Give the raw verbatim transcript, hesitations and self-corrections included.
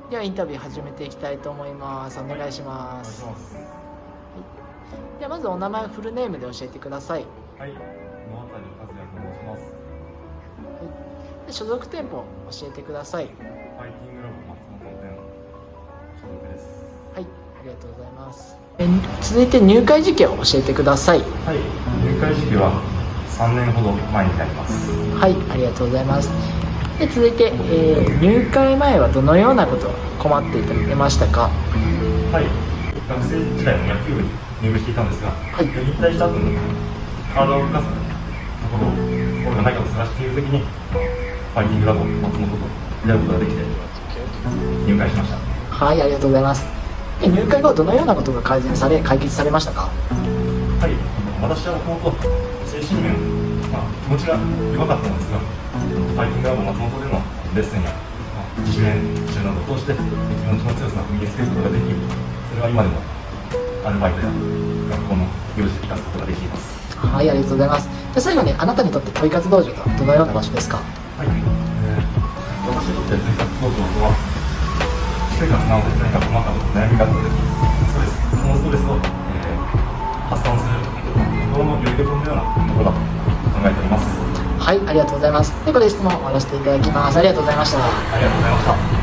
ではインタビュー始めていきたいと思います。お願いします。 お願いします。 はい、ではまずお名前フルネームで教えてください。 はい、野渡和也と申します。 はい、で所属店舗教えてください。 ファイティングラボ松本店所属です。 はい、ありがとうございます。え続いて入会時期を教えてください。 はい、入会時期はさんねんほど前になります。 はい、ありがとうございます。で続いて、えー、入会前はどのようなこと困っていましたか？ はい、学生時代の野球部に入部していたんですが、はい、引退した後に体を動かすところを心がないかと探しているときにファイティングラボ松本と出会うことができて入会しました。 はい、ありがとうございます。で入会後どのようなことが改善され解決されましたか？ はい、私はもともと精神面、まあ、気持ちが弱かったのですが、ファイティングラボ松本でのレッスンや、まあ、自主練習などを通して気持ちの強さを身につけることができ、それは今でもアルバイトや学校の行事で生かすことができています。 はい、ありがとうございます。で最後にあなたにとって問い活道場とはどのような場所ですか？ はい、えー、私にとって問い活道場とは生活なので何か困ったこと悩みがあった時、ストレスそのストレスを、えー、発散する心のよりどころのようなところだと考えております。 はい、ありがとうございます。でこれで質問を終わらせていただきます。ありがとうございました。 ありがとうございました。